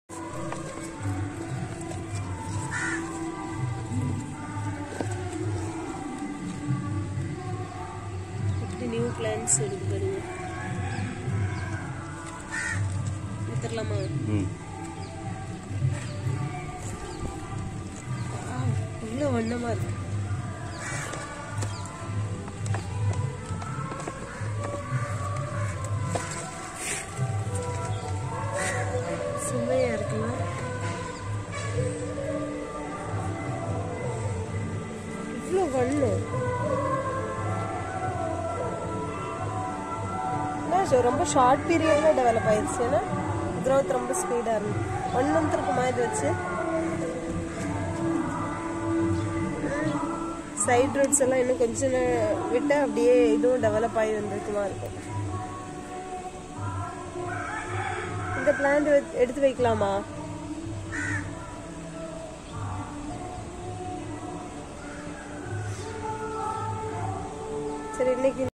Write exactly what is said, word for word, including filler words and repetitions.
New plans இருக்கு பாருங்க. வித்துறலாமா? ம். இவ்வளோ வண்ணமா இருக்கு. சுமையா இருக்குல்ல? இவ்வளோ வண்ணம் ரொம்ப ஷார்ட் பீரியட்ல டெவலப் ஆயிடுச்சு. ஏன்னா க்ரோத் ரொம்ப ஸ்பீடா இருக்கு. ஒன் மந்த் இருக்குமா இது வச்சு? சைட் ரூட்ஸ் எல்லாம் இன்னும் கொஞ்சம் விட்டு அப்படியே இதுவும் டெவலப் ஆகி வந்திருக்குமா இருக்கும். இந்த பிளான்ட் எடுத்து வைக்கலாமா? சரி, இன்னைக்கு